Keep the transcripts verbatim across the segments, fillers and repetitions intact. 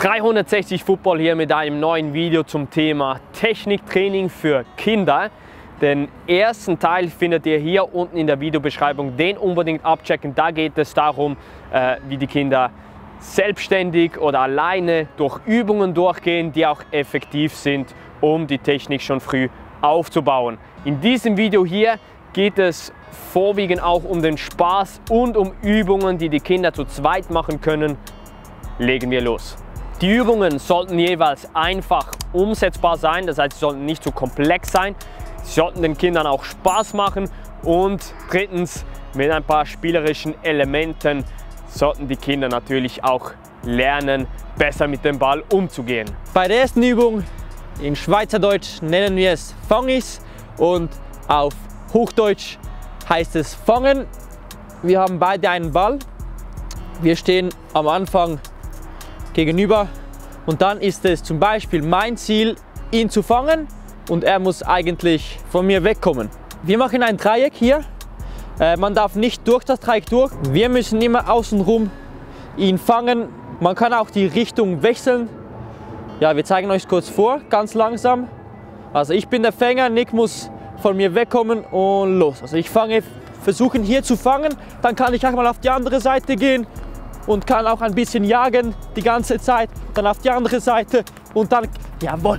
dreihundertsechzig Football hier mit einem neuen Video zum Thema Techniktraining für Kinder. Den ersten Teil findet ihr hier unten in der Videobeschreibung, den unbedingt abchecken. Da geht es darum, äh, wie die Kinder selbstständig oder alleine durch Übungen durchgehen, die auch effektiv sind, um die Technik schon früh aufzubauen. In diesem Video hier geht es vorwiegend auch um den Spaß und um Übungen, die die Kinder zu zweit machen können. Legen wir los. Die Übungen sollten jeweils einfach umsetzbar sein, das heißt, sie sollten nicht zu komplex sein. Sie sollten den Kindern auch Spaß machen und drittens, mit ein paar spielerischen Elementen sollten die Kinder natürlich auch lernen, besser mit dem Ball umzugehen. Bei der ersten Übung in Schweizerdeutsch nennen wir es Fangis und auf Hochdeutsch heißt es Fangen. Wir haben beide einen Ball. Wir stehen am Anfang gegenüber und dann ist es zum Beispiel mein Ziel, ihn zu fangen und er muss eigentlich von mir wegkommen. Wir machen ein Dreieck hier. Äh, man darf nicht durch das Dreieck durch. Wir müssen immer außenrum ihn fangen. Man kann auch die Richtung wechseln. Ja, wir zeigen euch kurz vor, ganz langsam. Also ich bin der Fänger, Nick muss von mir wegkommen und los. Also ich fange, versuche hier zu fangen, dann kann ich auch mal auf die andere Seite gehen und kann auch ein bisschen jagen die ganze Zeit, dann auf die andere Seite und dann, jawohl.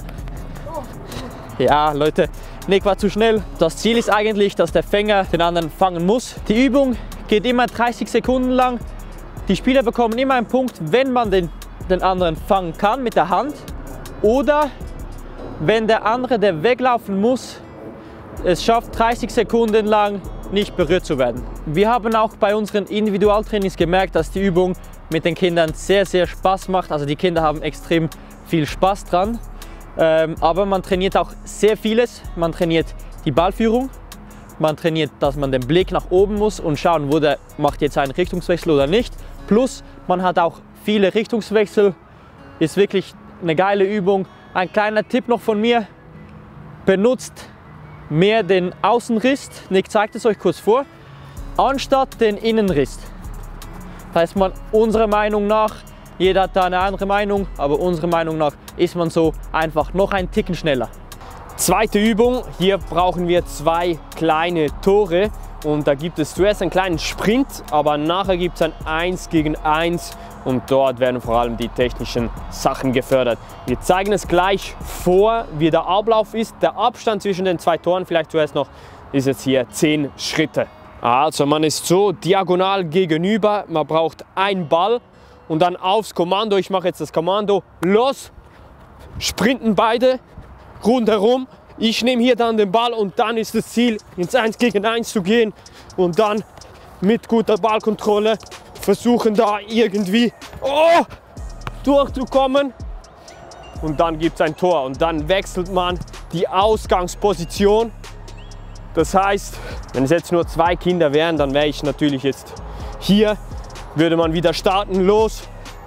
Ja, Leute, Nick war zu schnell. Das Ziel ist eigentlich, dass der Fänger den anderen fangen muss. Die Übung geht immer dreißig Sekunden lang. Die Spieler bekommen immer einen Punkt, wenn man den, den anderen fangen kann mit der Hand oder wenn der andere, der weglaufen muss, es schafft, dreißig Sekunden lang nicht berührt zu werden. Wir haben auch bei unseren Individualtrainings gemerkt, dass die Übung mit den Kindern sehr, sehr Spaß macht. Also die Kinder haben extrem viel Spaß dran. Ähm, aber man trainiert auch sehr vieles. Man trainiert die Ballführung, man trainiert, dass man den Blick nach oben muss und schauen, wo der macht jetzt einen Richtungswechsel oder nicht. Plus man hat auch viele Richtungswechsel. Ist wirklich eine geile Übung. Ein kleiner Tipp noch von mir: Benutzt mehr den Außenriss, Nick zeigt es euch kurz vor, anstatt den Innenriss. Das heißt, man, unserer Meinung nach, jeder hat da eine andere Meinung, aber unserer Meinung nach ist man so einfach noch ein Ticken schneller. Zweite Übung, hier brauchen wir zwei kleine Tore und da gibt es zuerst einen kleinen Sprint, aber nachher gibt es ein eins gegen eins und dort werden vor allem die technischen Sachen gefördert. Wir zeigen es gleich vor, wie der Ablauf ist. Der Abstand zwischen den zwei Toren, vielleicht zuerst noch, ist jetzt hier zehn Schritte. Also man ist so diagonal gegenüber, man braucht einen Ball und dann aufs Kommando, ich mache jetzt das Kommando, los, sprinten beide rundherum. Ich nehme hier dann den Ball und dann ist das Ziel, ins eins gegen eins zu gehen und dann mit guter Ballkontrolle versuchen da irgendwie oh, durchzukommen und dann gibt es ein Tor und dann wechselt man die Ausgangsposition. Das heißt, wenn es jetzt nur zwei Kinder wären, dann wäre ich natürlich jetzt hier, würde man wieder starten, los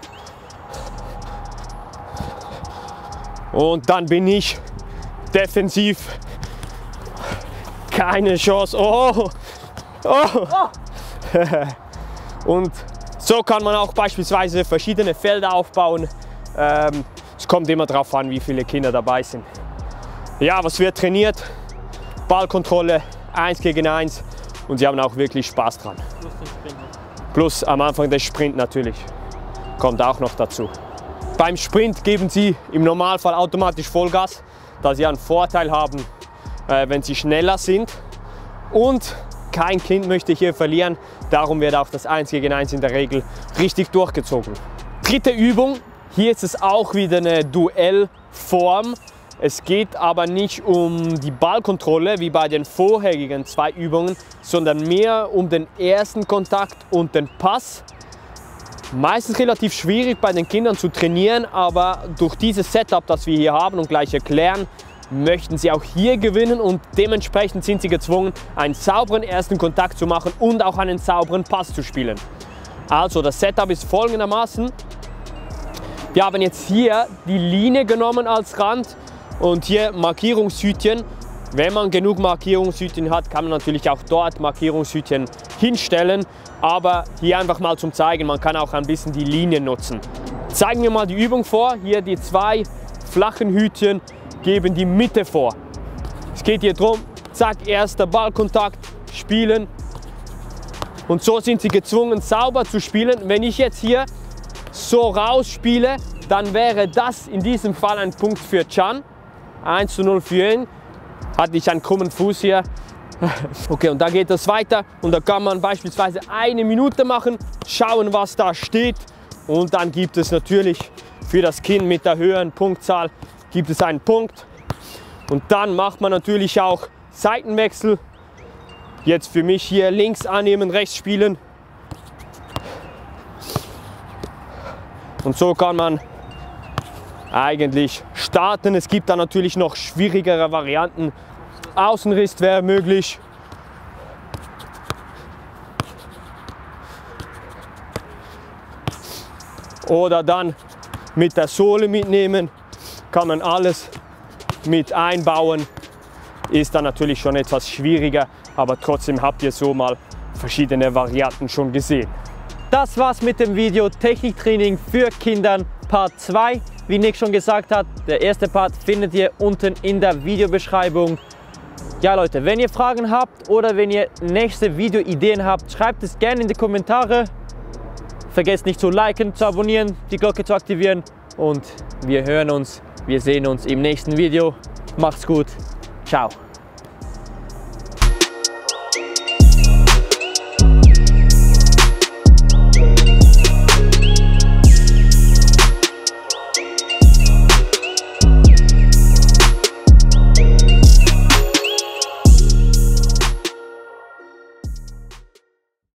und dann bin ich defensiv, keine Chance, oh, oh. Und so kann man auch beispielsweise verschiedene Felder aufbauen. Ähm, es kommt immer darauf an, wie viele Kinder dabei sind. Ja, was wird trainiert? Ballkontrolle, eins gegen eins und sie haben auch wirklich Spaß dran. Plus den Sprint. Plus am Anfang der Sprint natürlich, kommt auch noch dazu. Beim Sprint geben sie im Normalfall automatisch Vollgas, da sie einen Vorteil haben, äh, wenn sie schneller sind. Und kein Kind möchte hier verlieren, darum wird auch das eins gegen eins in der Regel richtig durchgezogen. Dritte Übung, hier ist es auch wieder eine Duellform. Es geht aber nicht um die Ballkontrolle wie bei den vorherigen zwei Übungen, sondern mehr um den ersten Kontakt und den Pass. Meistens relativ schwierig bei den Kindern zu trainieren, aber durch dieses Setup, das wir hier haben und gleich erklären, möchten sie auch hier gewinnen und dementsprechend sind sie gezwungen, einen sauberen ersten Kontakt zu machen und auch einen sauberen Pass zu spielen. Also das Setup ist folgendermaßen. Wir haben jetzt hier die Linie genommen als Rand und hier Markierungshütchen. Wenn man genug Markierungshütchen hat, kann man natürlich auch dort Markierungshütchen hinstellen. Aber hier einfach mal zum Zeigen, man kann auch ein bisschen die Linie nutzen. Zeigen wir mal die Übung vor. Hier die zwei flachen Hütchen geben die Mitte vor. Es geht hier darum, zack, erster Ballkontakt, spielen. Und so sind sie gezwungen, sauber zu spielen. Wenn ich jetzt hier so rausspiele, dann wäre das in diesem Fall ein Punkt für Can. eins zu null für ihn. Hatte ich einen krummen Fuß hier. Okay, und da geht es weiter. Und da kann man beispielsweise eine Minute machen, schauen, was da steht. Und dann gibt es natürlich für das Kind mit der höheren Punktzahl gibt es einen Punkt. Und dann macht man natürlich auch Seitenwechsel. Jetzt für mich hier links annehmen, rechts spielen. Und so kann man eigentlich starten. Es gibt dann natürlich noch schwierigere Varianten. Außenriss wäre möglich. Oder dann mit der Sohle mitnehmen. Kann man alles mit einbauen. Ist dann natürlich schon etwas schwieriger, aber trotzdem habt ihr so mal verschiedene Varianten schon gesehen. Das war's mit dem Video Techniktraining für Kinder Part zwei. Wie Nick schon gesagt hat, der erste Part findet ihr unten in der Videobeschreibung. Ja Leute, wenn ihr Fragen habt oder wenn ihr nächste Videoideen habt, schreibt es gerne in die Kommentare. Vergesst nicht zu liken, zu abonnieren, die Glocke zu aktivieren und wir hören uns, wir sehen uns im nächsten Video. Macht's gut, ciao.